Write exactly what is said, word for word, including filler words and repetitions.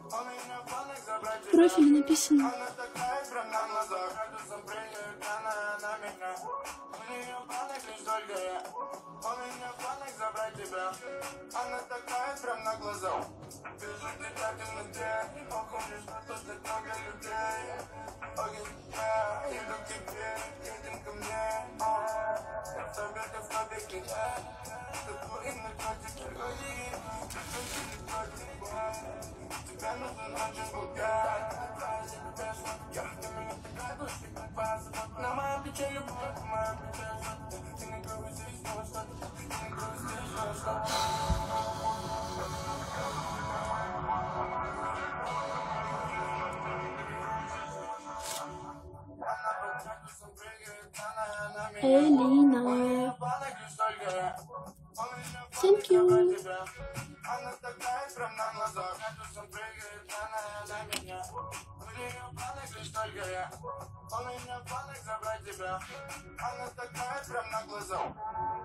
В профиле написано. Она такая прям на глазах. Вижу тебя в темноте, помнишь, что тут много людей. Огонь, иду к тебе, едем ко мне. Я в тебе, ты в тебе клине. Ты твои наркотики, логи. Тебе нужен очень богат. Я ты меня такая души, как вас. На моем плече любовь, на моем плече что-то. Ты не грузишь, но что-то. Ты не грузишь, но что-то. Элина. Thank you. Она такая прям на глазах. Прыгает она на меня. У нее планах лишь только я. У меня планах забрать тебя. Она такая прям на глазах.